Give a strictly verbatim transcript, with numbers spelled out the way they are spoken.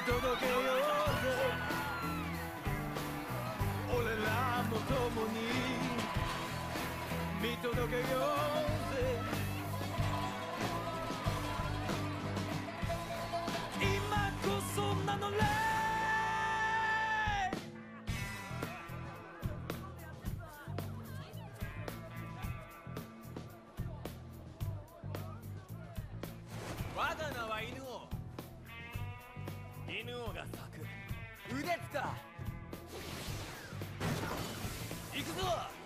届けようぜ俺らも共に見届けようぜ今こそなのね我が名はInu-oh Inu-ohが咲く腕つか行くぞ